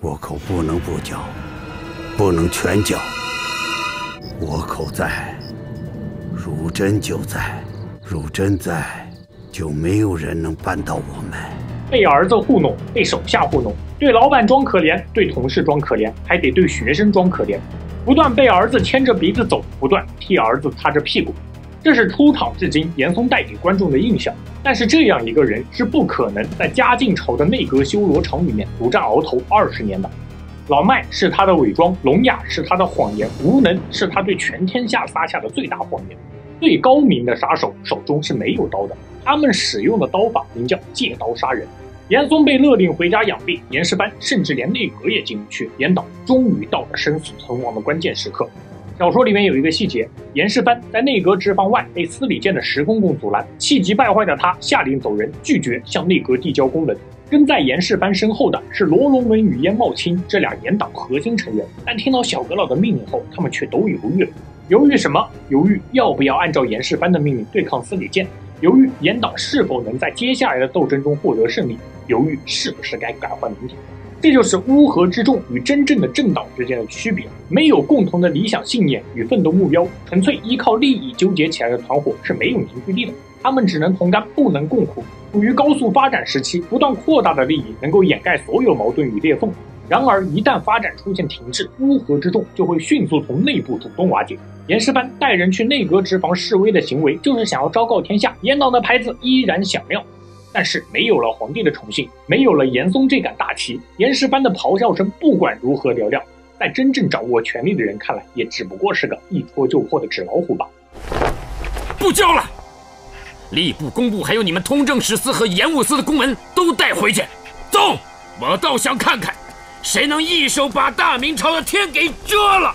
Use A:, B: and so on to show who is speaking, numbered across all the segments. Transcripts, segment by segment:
A: 倭寇不能不剿，不能全剿。倭寇在，汝真就在，汝真在，就没有人能扳倒我们。
B: 被儿子糊弄，被手下糊弄，对老板装可怜，对同事装可怜，还得对学生装可怜，不断被儿子牵着鼻子走，不断替儿子擦着屁股。这是出场至今严嵩带给观众的印象。但是这样一个人是不可能在嘉靖朝的内阁修罗场里面独占鳌头20年的。老迈是他的伪装，聋哑是他的谎言，无能是他对全天下撒下的最大谎言。最高明的杀手手中是没有刀的，他们使用的刀法名叫借刀杀人。严嵩被勒令回家养病，严世蕃甚至连内阁也进不去。严党终于到了生死存亡的关键时刻。小说里面有一个细节，严世蕃在内阁直房外被司礼监的石公公阻拦，气急败坏的他下令走人，拒绝向内阁递交公文。跟在严世蕃身后的是罗龙文与燕茂卿这俩严党核心成员，但听到小阁老的命令后，他们却都犹豫了。犹豫什么？犹豫要不要按照严世蕃的命令对抗司礼监，犹豫严党是否能在接下来的斗争中获得胜利，犹豫是不是该改换名片。这就是乌合之众与真正的政党之间的区别。没有共同的理想信念与奋斗目标，纯粹依靠利益纠结起来的团伙是没有凝聚力的，他们只能同甘不能共苦。处于高速发展时期，不断扩大的利益能够掩盖所有矛盾与裂缝。然而一旦发展出现停滞，乌合之众就会迅速从内部主动瓦解。严世蕃带人去内阁直房示威的行为，就是想要昭告天下，严党的牌子依然响亮。但是没有了皇帝的宠幸，没有了严嵩这杆大旗，严世蕃的咆哮声不管如何嘹亮，在真正掌握权力的人看来，也只不过是个一戳就破的纸老虎吧。
C: 不交了！吏部、工部还有你们通政使司和盐务司的公文都带回去。走，我倒想看看，谁能一手把大明朝的天给遮了。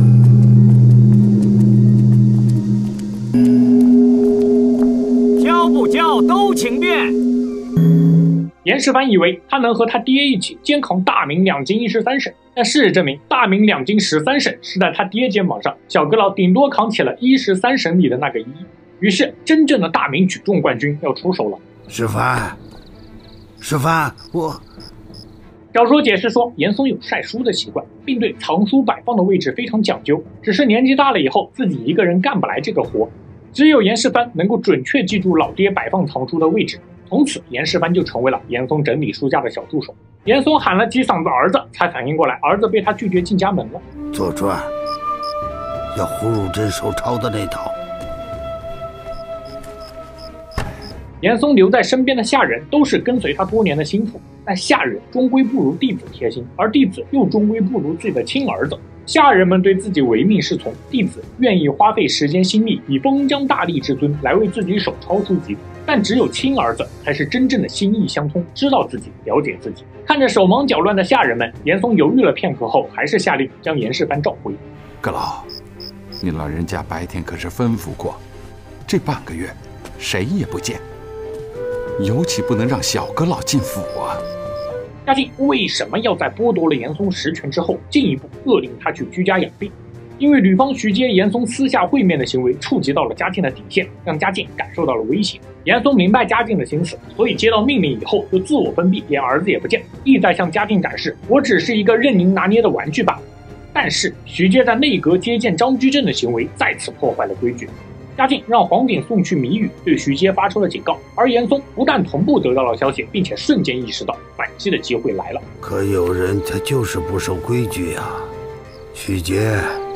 D: 交不交都请便。
B: 严世蕃以为他能和他爹一起肩扛大明2京1师3省，但事实证明，大明2京13省是在他爹肩膀上，小阁老顶多扛起了1师3省里的那个1。于是，真正的大明举重冠军要出手了。
A: 世蕃，我。
B: 小说解释说，严嵩有晒书的习惯，并对藏书摆放的位置非常讲究。只是年纪大了以后，自己一个人干不来这个活，只有严世蕃能够准确记住老爹摆放藏书的位置。从此，严世蕃就成为了严嵩整理书架的小助手。严嵩喊了几嗓子儿子，才反应过来，儿子被他拒绝进家门了。
A: 左传，要胡汝贞手抄的那套。
B: 严嵩留在身边的下人都是跟随他多年的心腹，但下人终归不如弟子贴心，而弟子又终归不如自己的亲儿子。下人们对自己唯命是从，弟子愿意花费时间心力，以封疆大吏之尊来为自己手抄书籍。但只有亲儿子才是真正的心意相通，知道自己，了解自己。看着手忙脚乱的下人们，严嵩犹豫了片刻后，还是下令将严世蕃召回。
E: 阁老，你老人家白天可是吩咐过，这半个月谁也不见，尤其不能让小阁老进府啊。
B: 嘉靖为什么要在剥夺了严嵩实权之后，进一步勒令他去居家养病？因为吕方徐阶严嵩私下会面的行为触及到了嘉靖的底线，让嘉靖感受到了威胁。严嵩明白嘉靖的心思，所以接到命令以后就自我封闭，连儿子也不见，意在向嘉靖展示我只是一个任您拿捏的玩具罢了。但是徐阶在内阁接见张居正的行为再次破坏了规矩。嘉靖让黄鼎送去谜语，对徐阶发出了警告，而严嵩不但同步得到了消息，并且瞬间意识到反击的机会来了。
A: 可有人他就是不守规矩呀，徐阶。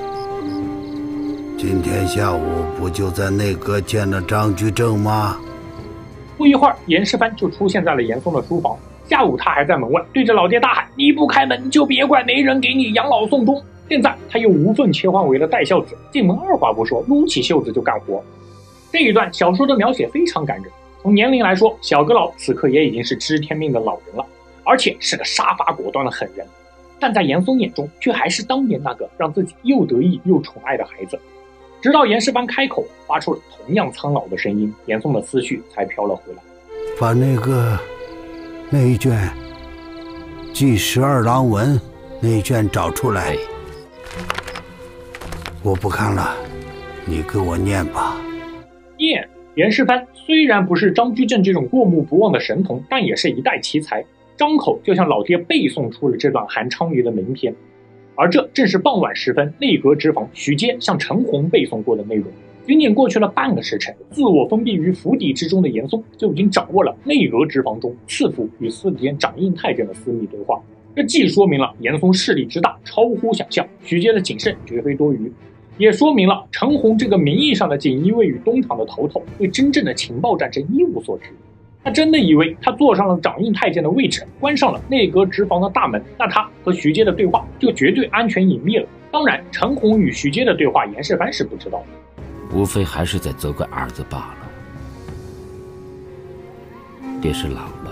A: 今天下午不就在内阁见了张居正吗？
B: 不一会儿，严世蕃就出现在了严嵩的书房。下午他还在门外对着老爹大喊：“你不开门，就别怪没人给你养老送终。”现在他又无缝切换为了带孝子，进门二话不说，撸起袖子就干活。这一段小说的描写非常感人。从年龄来说，小阁老此刻也已经是知天命的老人了，而且是个杀伐果断的狠人。但在严嵩眼中，却还是当年那个让自己又得意又宠爱的孩子。直到严世蕃开口，发出了同样苍老的声音，严嵩的思绪才飘了回来。
A: 把那一卷《记12郎文》那一卷找出来。我不看了，你给我念吧。
B: 念。严世蕃虽然不是张居正这种过目不忘的神童，但也是一代奇才。 张口就向老爹背诵出了这段韩昌黎的名篇。而这正是傍晚时分内阁之房徐阶向陈洪背诵过的内容。仅仅过去了半个时辰，自我封闭于府邸之中的严嵩就已经掌握了内阁之房中赐府与司监掌印太监的私密对话。这既说明了严嵩势力之大超乎想象，徐阶的谨慎绝非多余，也说明了陈洪这个名义上的锦衣卫与东厂的头头对真正的情报战争一无所知。他真的以为他坐上了掌印太监的位置，关上了内阁职房的大门，那他和徐阶的对话就绝对安全隐秘了。当然，陈洪与徐阶的对话，严世蕃是不知道的，
C: 无非还是在责怪儿子罢了。爹是老了，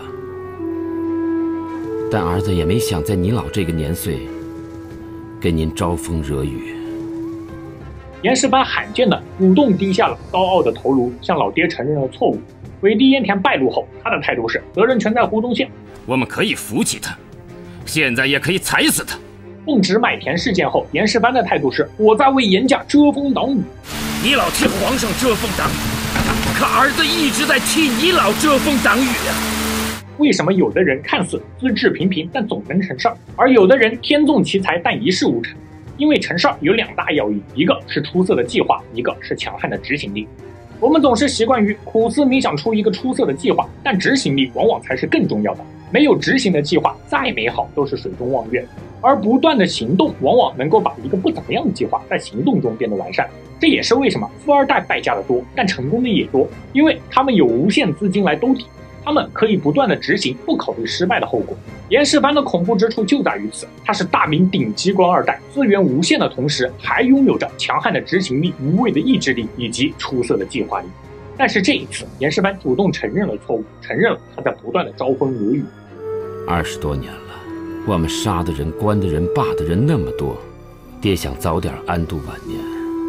C: 但儿子也没想在你老这个年岁，跟您招风惹雨。
B: 严世蕃罕见的主动低下了高傲的头颅，向老爹承认了错误。韦地烟田败露后，他的态度是责任全在胡宗宪。
C: 我们可以扶起他，现在也可以踩死他。
B: 奉旨买田事件后，严世蕃的态度是我在为严家遮风挡雨。
C: 你老替皇上遮风挡雨，可儿子一直在替你老遮风挡雨啊！
B: 为什么有的人看似资质平平但总能成事儿，而有的人天纵奇才但一事无成？因为成事儿有2大要义，一个是出色的计划，一个是强悍的执行力。我们总是习惯于苦思冥想出一个出色的计划，但执行力往往才是更重要的。没有执行的计划，再美好都是水中望月，而不断的行动往往能够把一个不怎么样的计划在行动中变得完善。这也是为什么富二代败家的多，但成功的也多，因为他们有无限资金来兜底，他们可以不断的执行，不考虑失败的后果。严世蕃的恐怖之处就在于此，他是大明顶级官二代，资源无限的同时，还拥有着强悍的执行力、无畏的意志力以及出色的计划力。但是这一次，严世蕃主动承认了错误，承认了他在不断的招风惹雨。
C: 20多年了，我们杀的人、关的人、罢的人那么多，爹想早点安度晚年，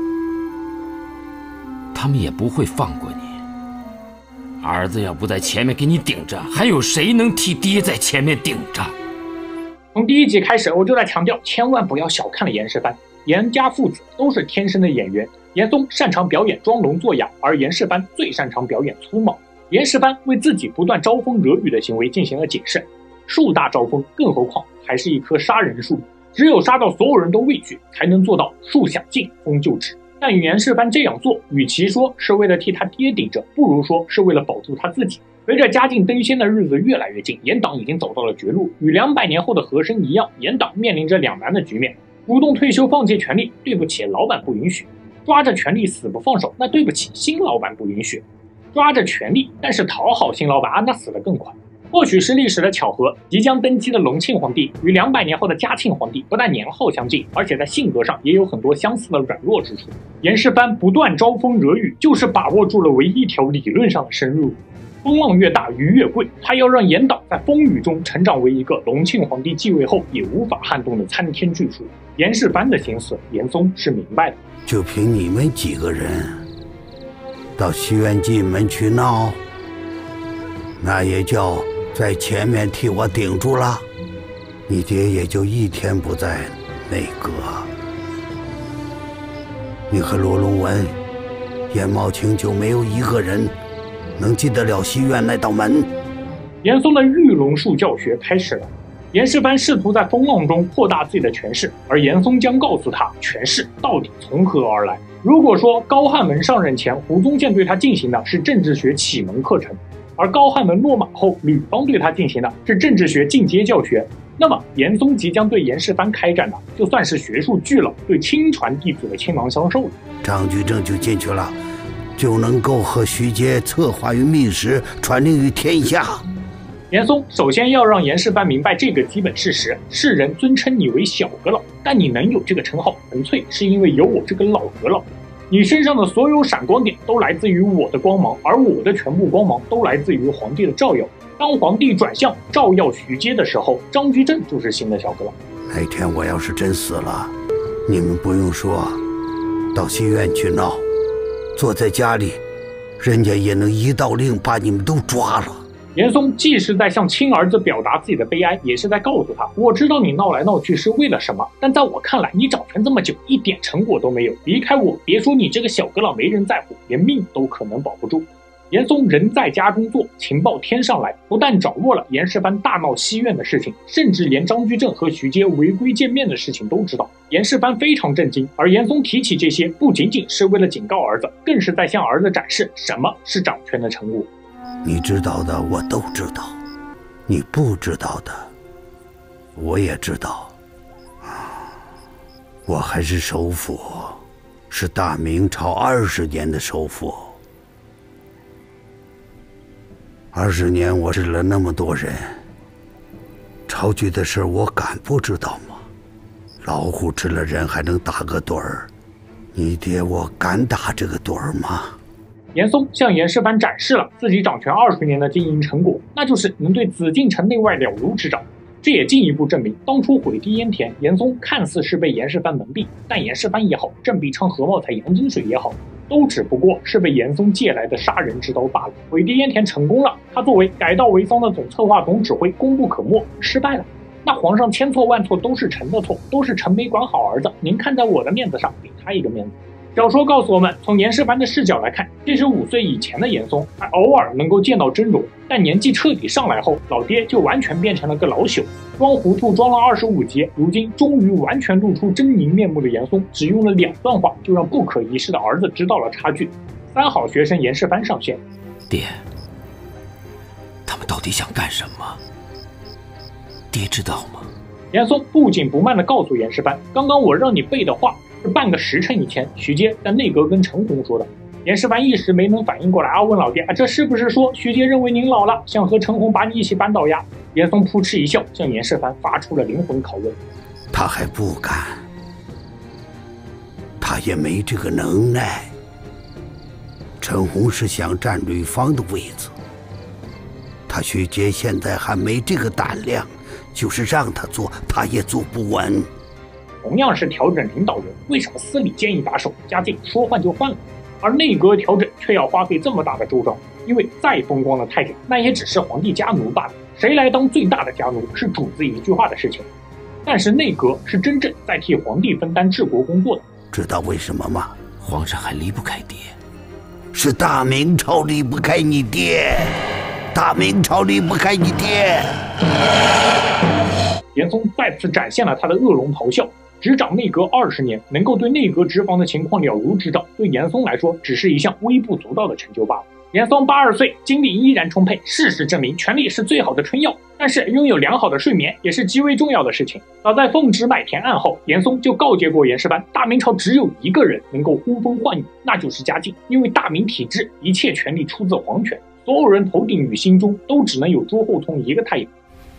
C: 他们也不会放过你。儿子要不在前面给你顶着，还有谁能替爹在前面顶着？
B: 从第1集开始，我就在强调，千万不要小看了严世蕃。严家父子都是天生的演员，严嵩擅长表演装聋作哑，而严世蕃最擅长表演粗莽。严世蕃为自己不断招风惹雨的行为进行了谨慎，树大招风，更何况还是一棵杀人树，只有杀到所有人都畏惧，才能做到树想静，风就止。但严世蕃这样做，与其说是为了替他爹顶着，不如说是为了保住他自己。随着嘉靖登仙的日子越来越近，严党已经走到了绝路，与200年后的和珅一样，严党面临着两难的局面：主动退休放弃权力，对不起，老板不允许；抓着权力死不放手，那对不起，新老板不允许。抓着权力，但是讨好新老板啊，那死得更快。或许是历史的巧合，即将登基的隆庆皇帝与200年后的嘉庆皇帝不但年号相近，而且在性格上也有很多相似的软弱之处。严世蕃不断招风惹雨，就是把握住了唯一一条理论上的生路。风浪越大，鱼越贵，他要让严党在风雨中成长为一个隆庆皇帝继位后也无法撼动的参天巨树。严世蕃的心思，严嵩是明白的。
A: 就凭你们几个人到西园进门去闹，那也叫在前面替我顶住了，你爹也就1天不在内阁。你和罗龙文、严茂清就没有一个人能进得了西院那道门。
B: 严嵩的御龙术教学开始了。严世蕃试图在风浪中扩大自己的权势，而严嵩将告诉他权势到底从何而来。如果说高汉门上任前，胡宗宪对他进行的是政治学启蒙课程，而高汉门落马后，吕方对他进行的是政治学进阶教学，那么严嵩即将对严世蕃开展的，就算是学术巨佬对亲传弟子的倾囊相授了。
A: 张居正就进去了，就能够和徐阶策划于密室，传令于天下。
B: 严嵩首先要让严世蕃明白这个基本事实：世人尊称你为小阁老，但你能有这个称号，纯粹是因为有我这个老阁老。你身上的所有闪光点都来自于我的光芒，而我的全部光芒都来自于皇帝的照耀。当皇帝转向照耀徐阶的时候，张居正就是新的小阁老。
A: 那天我要是真死了，你们不用说，到西院去闹，坐在家里，人家也能一道令把你们都抓了。
B: 严嵩既是在向亲儿子表达自己的悲哀，也是在告诉他，我知道你闹来闹去是为了什么，但在我看来，你掌权这么久，一点成果都没有，离开我，别说你这个小阁老没人在乎，连命都可能保不住。 严嵩人在家中坐，情报天上来，不但掌握了严世蕃大闹西苑的事情，甚至连张居正和徐阶违规见面的事情都知道。严世蕃非常震惊，而严嵩提起这些，不仅仅是为了警告儿子，更是在向儿子展示什么是掌权的成果。
A: 你知道的我都知道，你不知道的我也知道。我还是首辅，是大明朝20年的首辅。20年我治了那么多人，朝局的事我敢不知道吗？老虎吃了人还能打个盹儿，你爹我敢打这个盹儿吗？
B: 严嵩向严世蕃展示了自己掌权20年的经营成果，那就是能对紫禁城内外了如指掌。这也进一步证明，当初毁堤淹田，严嵩看似是被严世蕃蒙蔽，但严世蕃也好，郑必昌、何茂才、杨金水也好，都只不过是被严嵩借来的杀人之刀罢了。毁堤淹田成功了，他作为改道为桑的总策划总指挥功不可没；失败了，那皇上千错万错都是臣的错，都是臣没管好儿子，您看在我的面子上给他一个面子。小说告诉我们，从严世蕃的视角来看，75岁以前的严嵩还偶尔能够见到真容，但年纪彻底上来后，老爹就完全变成了个老朽。装糊涂装了25集，如今终于完全露出狰狞面目的严嵩，只用了2段话就让不可一世的儿子知道了差距。3好学生严世蕃上线，
C: 爹，他们到底想干什么？爹知道吗？
B: 严嵩不紧不慢地告诉严世蕃，刚刚我让你背的话是半个时辰以前徐阶在内阁跟陈洪说的。严世蕃一时没能反应过来，问老爹这是不是说徐阶认为您老了，想和陈洪把你一起扳倒呀？严嵩扑哧一笑，向严世蕃发出了灵魂拷问。
A: 他还不敢，他也没这个能耐。陈洪是想占吕方的位子，他徐阶现在还没这个胆量，就是让他做，他也做不稳。
B: 同样是调整领导人，为什么司礼建议打手，嘉靖说换就换了？而内阁调整却要花费这么大的周章，因为再风光的太监，那也只是皇帝家奴罢了。谁来当最大的家奴，是主子一句话的事情。但是内阁是真正在替皇帝分担治国工作的。
A: 知道为什么吗？
C: 皇上还离不开爹，
A: 是大明朝离不开你爹，大明朝离不开你爹。
B: 严嵩再次展现了他的恶龙咆哮。执掌内阁20年，能够对内阁职防的情况了如指掌，对严嵩来说只是一项微不足道的成就罢了。严嵩82岁，精力依然充沛，事实证明权力是最好的春药，但是拥有良好的睡眠也是极为重要的事情。早在奉旨买田案后，严嵩就告诫过严世蕃，大明朝只有一个人能够呼风唤雨，那就是嘉靖。因为大明体制，一切权力出自皇权，所有人头顶与心中都只能有朱厚通一个太阳。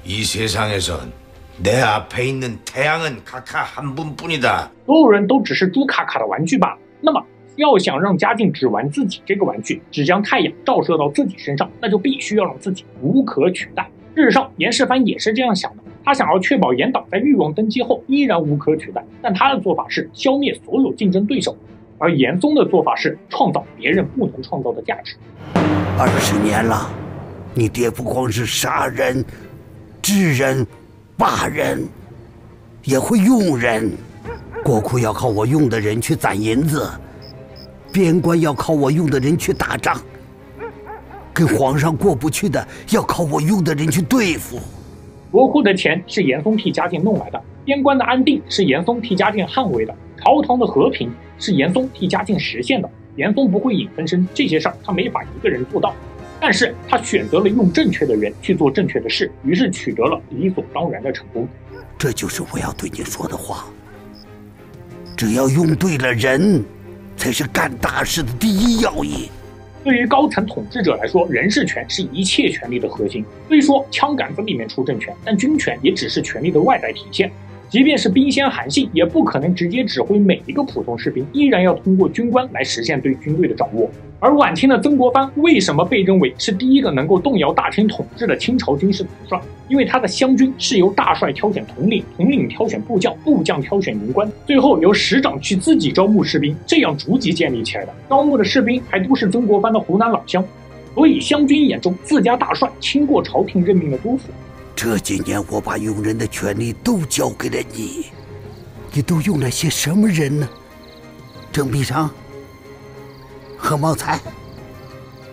F: 내 앞에 있는 태양은 카카 한 분뿐이다.
B: 所有人都只是朱卡卡的玩具罢了。那么，要想让嘉靖只玩自己这个玩具，只将太阳照射到自己身上，那就必须要让自己无可取代。事实上，严世蕃也是这样想的，他想要确保严党在裕王登基后依然无可取代，但他的做法是消灭所有竞争对手，而严嵩的做法是创造别人不能创造的价值。
A: 20年了，你爹不光是杀人、治人、霸人，也会用人。国库要靠我用的人去攒银子，边关要靠我用的人去打仗，跟皇上过不去的要靠我用的人去对付。
B: 国库的钱是严嵩替嘉靖弄来的，边关的安定是严嵩替嘉靖捍卫的，朝堂的和平是严嵩替嘉靖实现的。严嵩不会引分身，这些事儿他没法一个人做到，但是他选择了用正确的人去做正确的事，于是取得了理所当然的成功。
A: 这就是我要对你说的话，只要用对了人，才是干大事的第一要义。
B: 对于高层统治者来说，人事权是一切权力的核心。虽说枪杆子里面出政权，但军权也只是权力的外在体现。即便是兵仙韩信，也不可能直接指挥每一个普通士兵，依然要通过军官来实现对军队的掌握。而晚清的曾国藩为什么被认为是第一个能够动摇大清统治的清朝军事统帅？因为他的湘军是由大帅挑选统领，统领挑选部将，部将挑选营官，最后由师长去自己招募士兵，这样逐级建立起来的。招募的士兵还都是曾国藩的湖南老乡，所以湘军眼中自家大帅轻过朝廷任命的督府。
A: 这几年我把用人的权利都交给了你，你都用了些什么人呢？郑必昌、何茂才，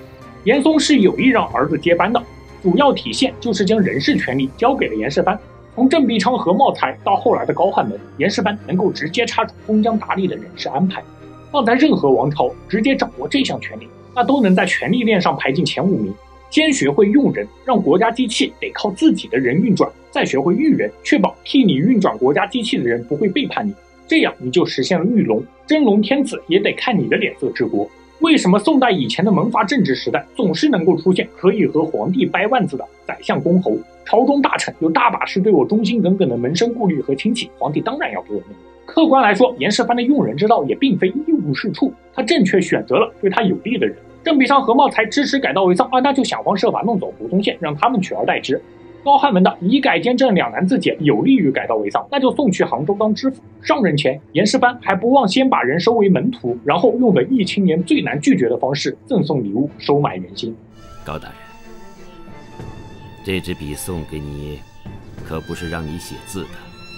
B: 严嵩是有意让儿子接班的，主要体现就是将人事权力交给了严世蕃。从郑必昌和茂才到后来的高翰门，严世蕃能够直接插手封疆达吏的人事安排。放在任何王朝，直接掌握这项权力，那都能在权力链上排进前5名。先学会用人，让国家机器得靠自己的人运转，再学会育人，确保替你运转国家机器的人不会背叛你，这样你就实现了育龙。真龙天子也得看你的脸色治国。为什么宋代以前的门阀政治时代总是能够出现可以和皇帝掰腕子的宰相公侯？朝中大臣有大把是对我忠心耿耿的门生故吏和亲戚，皇帝当然要给我命。客观来说，严世蕃的用人之道也并非一无是处，他正确选择了对他有利的人。郑必昌和茂才支持改道为丧，那就想方设法弄走胡宗宪，让他们取而代之。高翰门的以改监政两难自解有利于改道为丧，那就送去杭州当知府。上任前，严世蕃还不忘先把人收为门徒，然后用文艺青年最难拒绝的方式赠送礼物，收买人心。
C: 高大人，这支笔送给你，可不是让你写字的。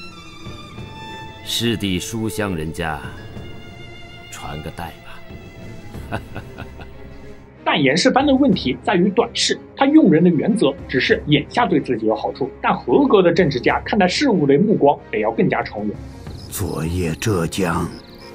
C: 师弟书香人家，传个代吧。
B: 但严世蕃的问题在于短视，他用人的原则只是眼下对自己有好处，但合格的政治家看待事物的目光得要更加长远。
A: 昨夜浙江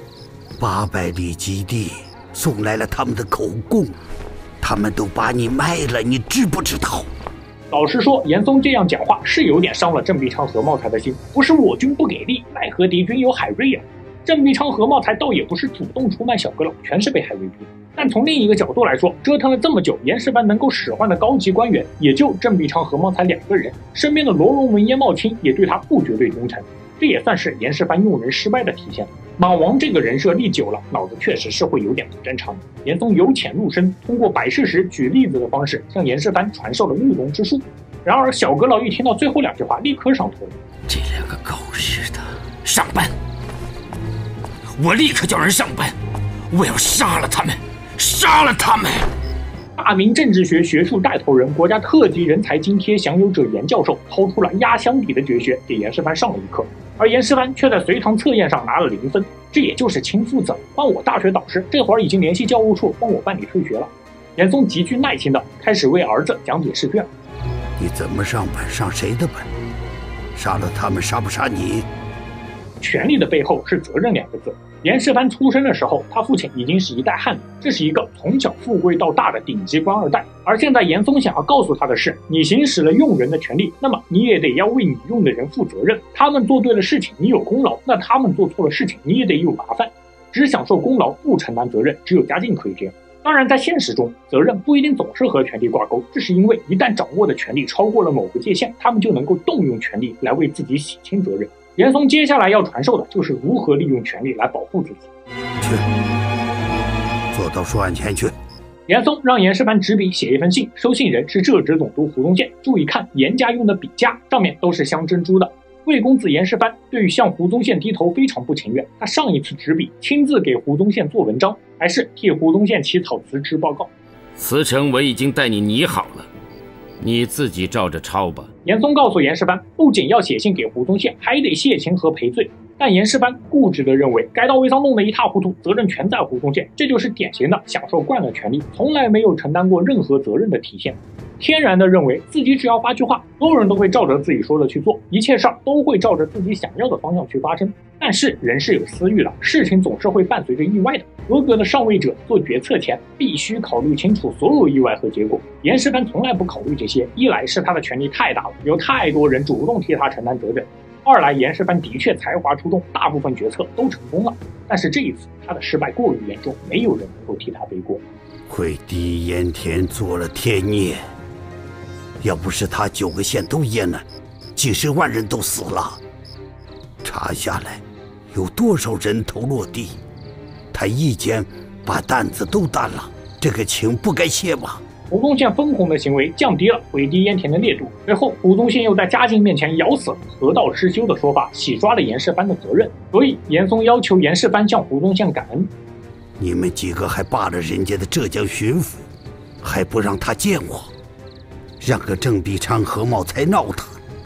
A: 800里基地送来了他们的口供，他们都把你卖了，你知不知道？
B: 老实说，严嵩这样讲话是有点伤了郑必昌和茂才的心。不是我军不给力，奈何敌军有海瑞啊！郑必昌和茂才倒也不是主动出卖小阁老，全是被海瑞逼的。但从另一个角度来说，折腾了这么久，严世蕃能够使唤的高级官员也就郑必昌和茂才2个人，身边的罗荣文、燕茂卿也对他不绝对忠诚，这也算是严世蕃用人失败的体现。莽王这个人设立久了，脑子确实是会有点不正常的。严嵩由浅入深，通过摆事实、举例子的方式，向严世蕃传授了育龙之术。然而小阁老一听到最后2句话，立刻上头了。
C: 这2个狗日的，上班！我立刻叫人上班！我要杀了他们！杀了他们！
B: 大明政治学学术带头人、国家特级人才津贴享有者严教授掏出了压箱底的绝学，给严世蕃上了一课。而严世蕃却在随堂测验上拿了0分，这也就是亲父子，换我大学导师这会儿已经联系教务处帮我办理退学了。严嵩极具耐心的开始为儿子讲解试卷。
A: 你怎么上本？上谁的本？杀了他们，杀不杀你？
B: 权力的背后是责任2个字。严世蕃出生的时候，他父亲已经是一代汉子，这是一个从小富贵到大的顶级官2代。而现在严嵩想要告诉他的是，你行使了用人的权利，那么你也得要为你用的人负责任。他们做对了事情，你有功劳；那他们做错了事情，你也得有麻烦。只享受功劳，不承担责任，只有嘉靖可以这样。当然，在现实中，责任不一定总是和权力挂钩，这是因为一旦掌握的权力超过了某个界限，他们就能够动用权力来为自己洗清责任。严嵩接下来要传授的就是如何利用权力来保护自己。
A: 去，坐到书案前去。
B: 严嵩让严世蕃执笔写一封信，收信人是浙直总督胡宗宪。注意看严家用的笔架，上面都是镶珍珠的。魏公子严世蕃对于向胡宗宪低头非常不情愿，他上一次执笔亲自给胡宗宪做文章，还是替胡宗宪起草辞职报告。
C: 辞呈我已经带你拟好了，你自己照着抄吧。
B: 严嵩告诉严世蕃，不仅要写信给胡宗宪，还得谢情和赔罪。但严世蕃固执地认为，改道为丧弄得一塌糊涂，责任全在胡宗宪，这就是典型的享受惯了权力，从来没有承担过任何责任的体现。天然地认为自己只要发句话，所有人都会照着自己说的去做，一切事儿都会照着自己想要的方向去发生。但是人是有私欲的，事情总是会伴随着意外的。合格的上位者做决策前必须考虑清楚所有意外和结果。严世蕃从来不考虑这些，一来是他的权力太大了，有太多人主动替他承担责任；二来严世蕃的确才华出众，大部分决策都成功了。但是这一次他的失败过于严重，没有人能够替他背锅。
A: 惠帝盐田做了天孽，要不是他9个县都淹了，几十万人都死了。查下来，有多少人头落地？他一肩把担子都担了，这个情不该泄吗？
B: 胡宗宪分红的行为降低了毁堤淹田的烈度。随后，胡宗宪又在嘉靖面前咬死了河道失修的说法，洗刷了严世蕃的责任。所以，严嵩要求严世蕃向胡宗宪感恩。
A: 你们几个还罢了人家的浙江巡抚，还不让他见我，让个郑必昌和茂才闹他，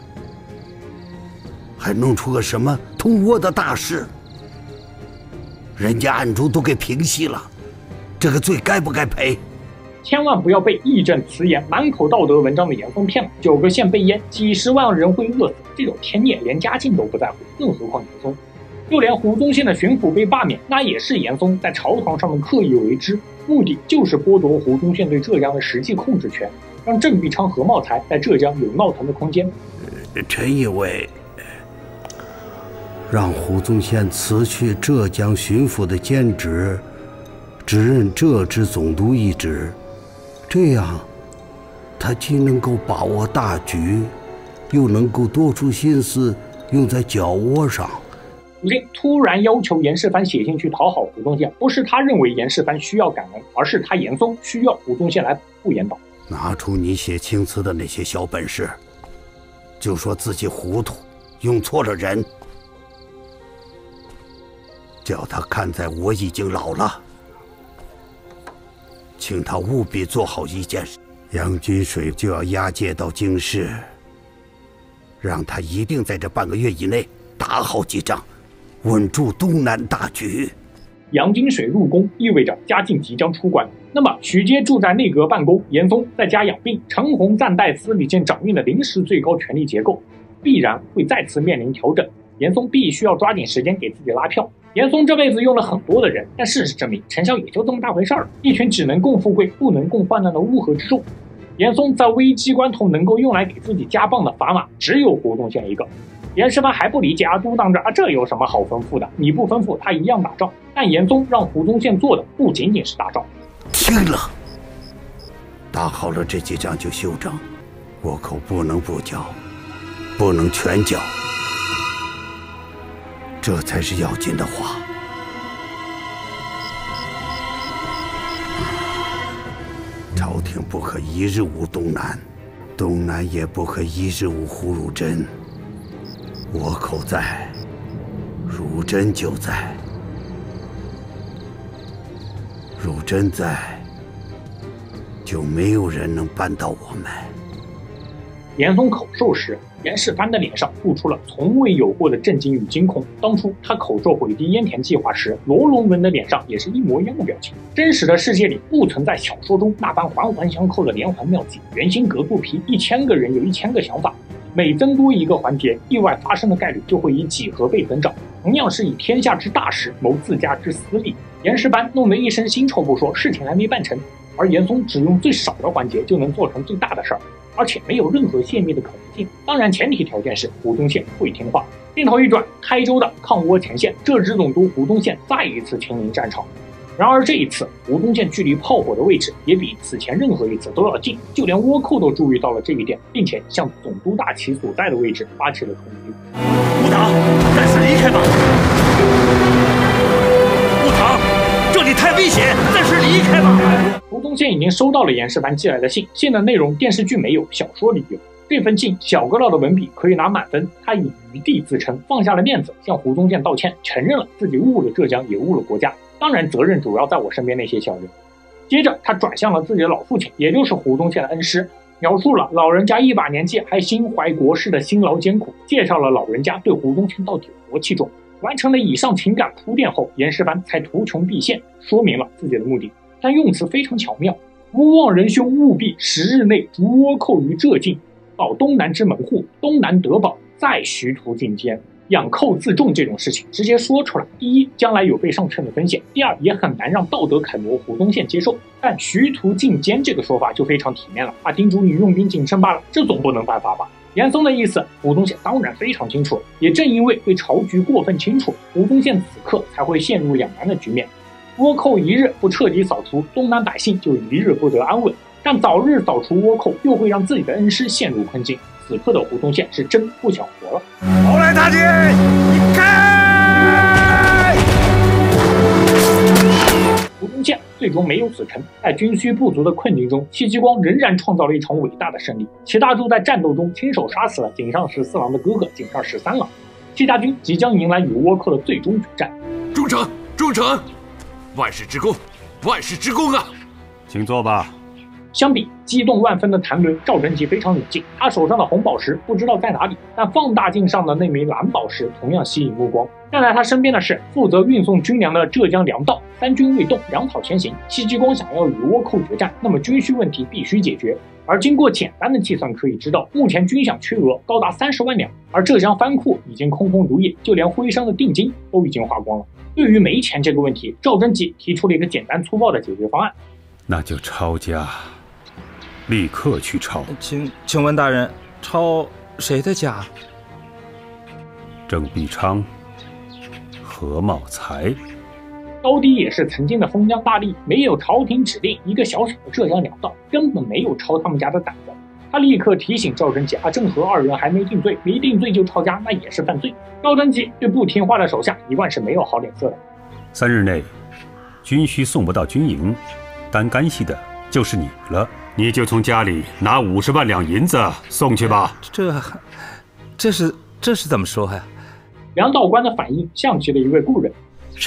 A: 还弄出个什么通倭的大事，人家暗中都给平息了，这个罪该不该赔？
B: 千万不要被义正辞严、满口道德文章的严嵩骗了。9个县被淹，几十万人会饿死，这种天孽连嘉靖都不在乎，更何况严嵩？就连胡宗宪的巡抚被罢免，那也是严嵩在朝堂上的刻意为之，目的就是剥夺胡宗宪对浙江的实际控制权，让郑必昌和茂才在浙江有闹腾的空间。
A: 臣以为，让胡宗宪辞去浙江巡抚的兼职，只任浙支总督一职，这样他既能够把握大局，又能够多出心思用在脚窝上。
B: 如今突然要求严世蕃写信去讨好胡宗宪，不是他认为严世蕃需要感恩，而是他严嵩需要胡宗宪来保护严党。
A: 拿出你写青词的那些小本事，就说自己糊涂，用错了人，叫他看在我已经老了，请他务必做好一件事。杨金水就要押解到京师，让他一定在这半个月以内打好几仗，稳住东南大局。
B: 杨金水入宫意味着嘉靖即将出关，那么许阶住在内阁办公，严嵩在家养病，陈洪暂代司礼监掌印的临时最高权力结构必然会再次面临调整。严嵩必须要抓紧时间给自己拉票。严嵩这辈子用了很多的人，但事实证明丞相也就这么大回事儿，一群只能共富贵不能共患难的乌合之众。严嵩在危机关头能够用来给自己加棒的砝码只有胡宗宪一个。严世蕃还不理解啊，嘟囔着啊，这有什么好吩咐的？你不吩咐他一样打仗。但严嵩让胡宗宪做的不仅仅是打仗，
A: 听了，打好了这几仗就休整，倭寇不能不剿，不能全剿，这才是要紧的话。朝廷不可一日无东南，东南也不可一日无胡汝珍。倭寇在，汝珍就在；汝珍在，就没有人能扳倒我们。
B: 严嵩口授时，严世蕃的脸上露出了从未有过的震惊与惊恐。当初他口授毁堤淹田计划时，罗荣文的脸上也是一模一样的表情。真实的世界里不存在小说中那般环环相扣的连环妙计，圆心隔肚皮，1000个人有1000个想法。每增多一个环节，意外发生的概率就会以几何倍增长。同样是以天下之大事谋自家之私利，严世蕃弄得一身腥臭不说，事情还没办成，而严嵩只用最少的环节就能做成最大的事儿，而且没有任何泄密的可能性。当然，前提条件是胡宗宪会听话。镜头一转，开州的抗倭前线，浙支总督胡宗宪再一次亲临战场。然而这一次，胡宗宪距离炮火的位置也比此前任何一次都要近，就连倭寇都注意到了这一点，并且向总督大旗所在的位置发起了冲击。
G: 吴唐，暂时离开吧。吴唐，这里太危险，暂时离开吧。
B: 胡宗宪已经收到了严世蕃寄来的信，信的内容电视剧没有，小说里有。这份信小阁老的文笔可以拿满分，他以余地自称，放下了面子，向胡宗宪道歉，承认了自己误了浙江，也误了国家。当然，责任主要在我身边那些小人。接着，他转向了自己的老父亲，也就是胡宗宪的恩师，描述了老人家一把年纪还心怀国事的辛劳艰苦，介绍了老人家对胡宗宪到底有多器重。完成了以上情感铺垫后，严世蕃才图穷匕现，说明了自己的目的。但用词非常巧妙，勿忘仁兄务必10日内逐倭寇于浙境，保东南之门户，东南得保，再徐图进监。养寇自重这种事情直接说出来，第一，将来有被上劝的风险；第二，也很难让道德楷模胡宗宪接受。但徐图进监这个说法就非常体面了啊，叮嘱你用兵谨慎罢了，这总不能犯法吧？严嵩的意思，胡宗宪当然非常清楚，也正因为对朝局过分清楚，胡宗宪此刻才会陷入两难的局面。倭寇一日不彻底扫除，东南百姓就一日不得安稳。但早日扫除倭寇，又会让自己的恩师陷入困境。此刻的胡宗宪是真不想活了。
F: 宝来大姐，你开！
B: 胡宗宪最终没有死成，在军需不足的困境中，戚继光仍然创造了一场伟大的胜利。齐大柱在战斗中亲手杀死了井上14郎的哥哥井上13郎，戚家军即将迎来与倭寇的最终决战。
G: 忠诚，忠诚，万世之功，万世之功啊！
H: 请坐吧。
B: 相比激动万分的谭伦，赵贞吉非常冷静。他手上的红宝石不知道在哪里，但放大镜上的那枚蓝宝石同样吸引目光。站在他身边的是负责运送军粮的浙江粮道，三军未动，粮草先行。戚继光想要与倭寇决战，那么军需问题必须解决。而经过简单的计算可以知道，目前军饷缺额高达30万两，而浙江藩库已经空空如也，就连徽商的定金都已经花光了。对于没钱这个问题，赵贞吉提出了一个简单粗暴的解决方案，
H: 那就抄家，立刻去抄。
G: 请问大人，抄谁的家？
H: 郑必昌、何茂才。
B: 高低也是曾经的封疆大吏，没有朝廷指令，一个小小的浙江粮道根本没有抄他们家的胆子。他立刻提醒赵贞吉郑和二人还没定罪，没定罪就抄家，那也是犯罪。赵贞吉对不听话的手下一贯是没有好脸色的。
H: 3日内军需送不到军营，担干系的就是你了，你就从家里拿50万两银子送去吧。
G: 这是怎么说呀？
B: 粮道官的反应像极了一位故人。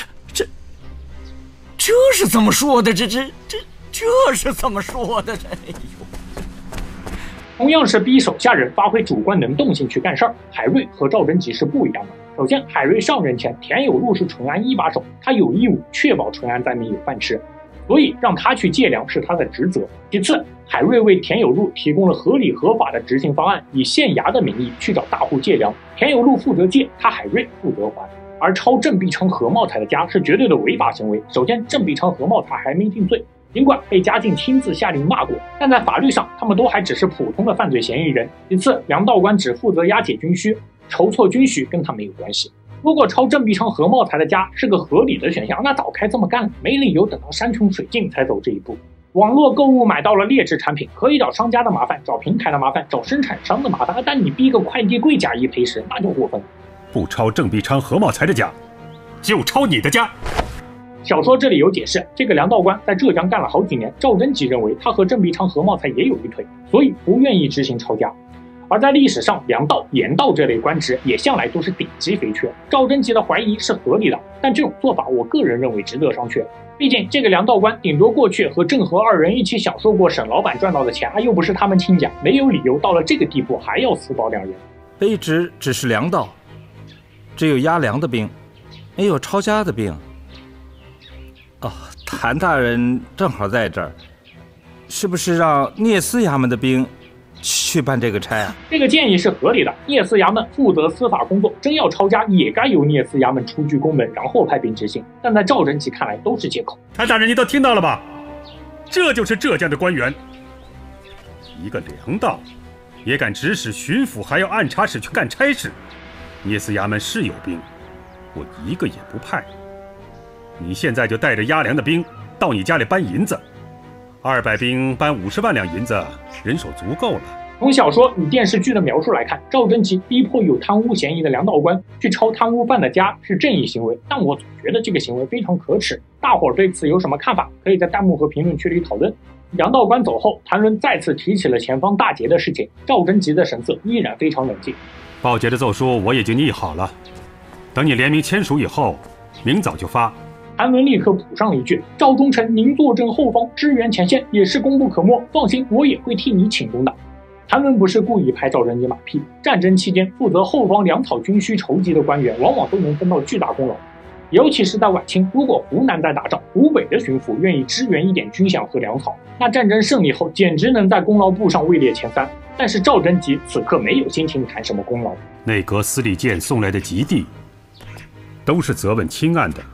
D: 这是怎么说的？这是怎么说的？哎呦！
B: 同样是逼手下人发挥主观能动性去干事儿，海瑞和赵贞吉是不一样的。首先，海瑞上任前，田有禄是淳安一把手，他有义务确保淳安灾民有饭吃，所以让他去借粮是他的职责。其次，海瑞为田有禄提供了合理合法的执行方案，以县衙的名义去找大户借粮，田有禄负责借，他海瑞负责还。而抄郑必昌、何茂才的家是绝对的违法行为。首先，郑必昌、何茂才还没定罪，尽管被嘉靖亲自下令骂过，但在法律上他们都还只是普通的犯罪嫌疑人。其次，粮道官只负责押解军需，筹措军需跟他没有关系。如果抄郑必昌、何茂才的家是个合理的选项，那早该这么干了，没理由等到山穷水尽才走这一步。网络购物买到了劣质产品，可以找商家的麻烦，找平台的麻烦，找生产商的麻烦，但你逼个快递柜假一赔十，那就过分了。
H: 不抄郑必昌、何茂才的家，就抄你的家。
B: 小说这里有解释，这个粮道官在浙江干了好几年，赵贞吉认为他和郑必昌、何茂才也有一腿，所以不愿意执行抄家。而在历史上，粮道、盐道这类官职也向来都是顶级肥缺。赵贞吉的怀疑是合理的，但这种做法我个人认为值得商榷。毕竟这个粮道官顶多过去和郑和二人一起享受过沈老板赚到的钱，又不是他们亲家，没有理由到了这个地步还要私保两人。
G: 卑职只是粮道，只有押粮的兵，没有抄家的兵。哦，谭大人正好在这儿，是不是让聂司衙门的兵去办这个差啊？
B: 这个建议是合理的。聂司衙门负责司法工作，真要抄家也该由聂司衙门出具公文，然后派兵执行。但在赵贞吉看来都是借口。
H: 谭大人，你都听到了吧？这就是浙江的官员，一个粮道也敢指使巡抚，还要按察使去干差事。聂司衙门是有兵，我一个也不派。你现在就带着押粮的兵到你家里搬银子，200兵搬50万两银子，人手足够了。
B: 从小说与电视剧的描述来看，赵贞吉逼迫有贪污嫌疑的粮道官去抄贪污犯的家是正义行为，但我总觉得这个行为非常可耻。大伙儿对此有什么看法？可以在弹幕和评论区里讨论。粮道官走后，谭伦再次提起了前方大捷的事情，赵贞吉的神色依然非常冷静。
H: 报捷的奏书我已经拟好了，等你联名签署以后，明早就发。
B: 谭伦立刻补上了一句：“赵忠臣，您坐镇后方，支援前线，也是功不可没。放心，我也会替你请功的。”谭伦不是故意拍赵贞吉马屁，战争期间负责后方粮草军需筹集的官员，往往都能分到巨大功劳。尤其是在晚清，如果湖南在打仗，湖北的巡抚愿意支援一点军饷和粮草，那战争胜利后简直能在功劳簿上位列前3。但是赵贞吉此刻没有心情谈什么功劳。
H: 内阁司礼监送来的急递，都是责问轻案的，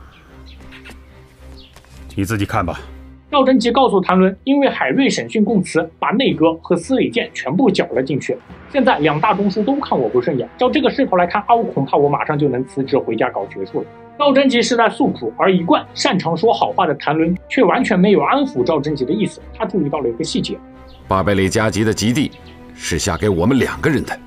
H: 你自己看吧。
B: 赵贞吉告诉谭伦，因为海瑞审讯供词，把内阁和司礼监全部搅了进去。现在2大中枢都看我不顺眼，照这个势头来看，我恐怕我马上就能辞职回家搞学术了。赵贞吉是在诉苦，而一贯擅长说好话的谭伦却完全没有安抚赵贞吉的意思。他注意到了一个细节
E: ：8百里加急的急递是下给我们2个人的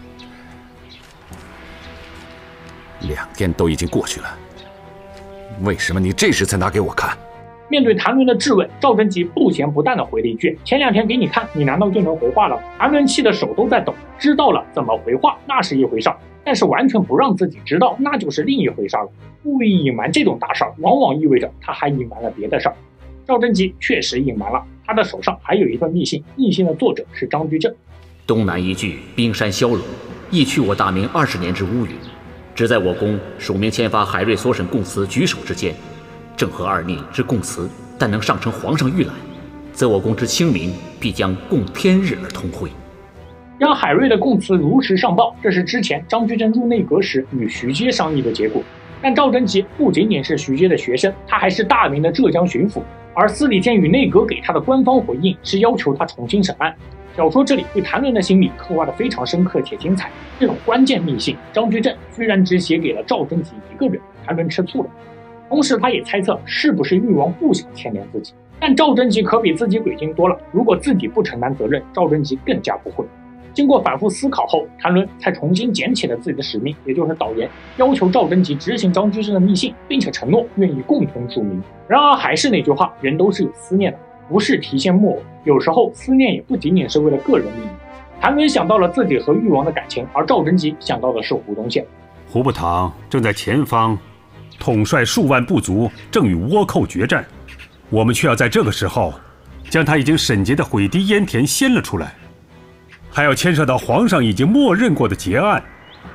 E: ，2天都已经过去了，为什么你这时才拿给我看？
B: 面对谭伦的质问，赵贞吉不咸不淡地回了一句：“前2天给你看，你难道就能回话了？”谭伦气得手都在抖，知道了怎么回话那是一回事儿，但是完全不让自己知道那就是另一回事了。故意隐瞒这种大事儿，往往意味着他还隐瞒了别的事儿。赵贞吉确实隐瞒了。 他的手上还有一份密信，密信的作者是张居正。
I: 东南一句冰山骁龙，亦去我大明20年之乌云，只在我宫署名签发海瑞所审供词举手之间，正合二逆之供词，但能上呈皇上御览，则我宫之清明必将共天日而通会。
B: 让海瑞的供词如实上报，这是之前张居正入内阁时与徐阶商议的结果。但赵贞吉不仅仅是徐阶的学生，他还是大明的浙江巡抚，而司礼监与内阁给他的官方回应是要求他重新审案。小说这里对谭纶的心理刻画得非常深刻且精彩。这种关键密信，张居正居然只写给了赵贞吉一个人，谭纶吃醋了。同时他也猜测是不是誉王不想牵连自己，但赵贞吉可比自己鬼精多了，如果自己不承担责任，赵贞吉更加不会。经过反复思考后，谭纶才重新捡起了自己的使命，也就是导言，要求赵贞吉执行张居正的密信，并且承诺愿意共同署名。然而还是那句话，人都是有思念的，不是提线木偶，有时候思念也不仅仅是为了个人利益。谭纶想到了自己和誉王的感情，而赵贞吉想到的是胡宗宪。
H: 胡部堂正在前方统帅数万部族，正与倭寇决战，我们却要在这个时候将他已经审结的毁堤淹田掀了出来，还要牵涉到皇上已经默认过的结案。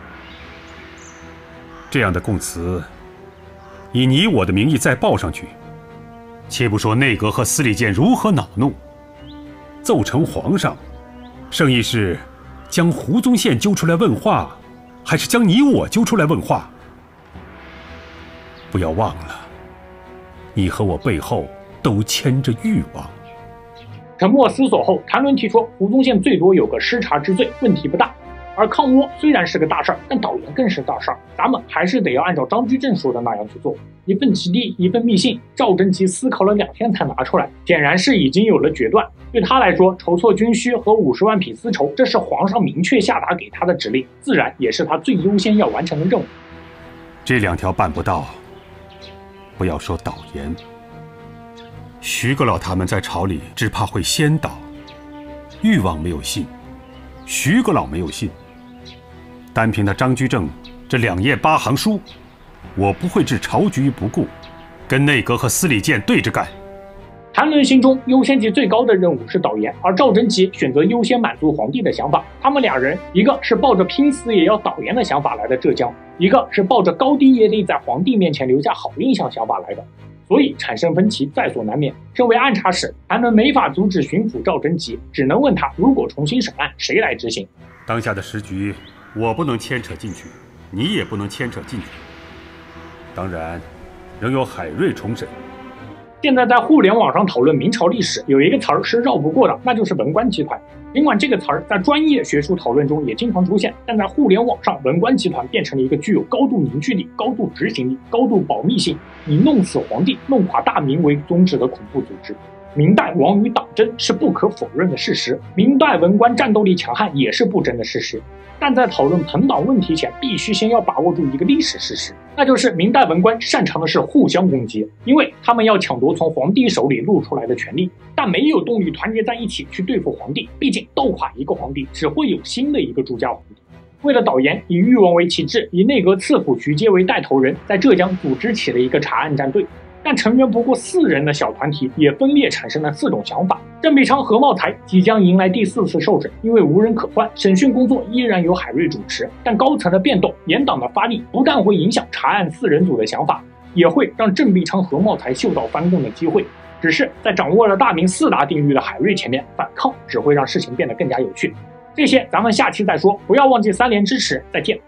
H: 这样的供词以你我的名义再报上去，且不说内阁和司礼监如何恼怒，奏呈皇上，圣意是将胡宗宪揪出来问话，还是将你我揪出来问话？不要忘了，你和我背后都牵着誉王。
B: 沉默思索后，谭纶提出胡宗宪最多有个失察之罪，问题不大。而抗倭虽然是个大事儿，但导言更是大事儿，咱们还是得要按照张居正说的那样去做。一份起地，一份密信，赵贞吉思考了2天才拿出来，显然是已经有了决断。对他来说，筹措军需和50万匹丝绸，这是皇上明确下达给他的指令，自然也是他最优先要完成的任务。
H: 这2条办不到，不要说导言，徐阁老他们在朝里只怕会先倒。誉王没有信，徐阁老没有信，单凭他张居正这2页8行书，我不会置朝局于不顾，跟内阁和司礼监对着干。
B: 谭纶心中优先级最高的任务是导言，而赵贞吉选择优先满足皇帝的想法。他们2人，一个是抱着拼死也要导言的想法来的浙江，一个是抱着高低也得在皇帝面前留下好印象想法来的，所以产生分歧在所难免。身为按察使，谭纶没法阻止巡抚赵贞吉，只能问他，如果重新审案，谁来执行？
H: 当下的时局，我不能牵扯进去，你也不能牵扯进去。当然，仍有海瑞重审。
B: 现在在互联网上讨论明朝历史，有一个词儿是绕不过的，那就是文官集团。尽管这个词儿在专业学术讨论中也经常出现，但在互联网上，文官集团变成了一个具有高度凝聚力、高度执行力、高度保密性，以弄死皇帝、弄垮大明为宗旨的恐怖组织。明代亡于党争是不可否认的事实，明代文官战斗力强悍也是不争的事实。但在讨论朋党问题前，必须先要把握住一个历史事实，那就是明代文官擅长的是互相攻击，因为他们要抢夺从皇帝手里露出来的权力，但没有动力团结在一起去对付皇帝。毕竟斗垮一个皇帝，只会有新的一个朱家皇帝。为了导言，以誉王为旗帜，以内阁次辅徐阶为带头人，在浙江组织起了一个查案战队。但成员不过4人的小团体也分裂产生了4种想法。郑必昌、何茂才即将迎来第4次受审，因为无人可换，审讯工作依然由海瑞主持。但高层的变动、严党的发力，不但会影响查案4人组的想法，也会让郑必昌、何茂才嗅到翻供的机会。只是在掌握了大明4大定律的海瑞前面，反抗只会让事情变得更加有趣。这些咱们下期再说，不要忘记3连支持，再见。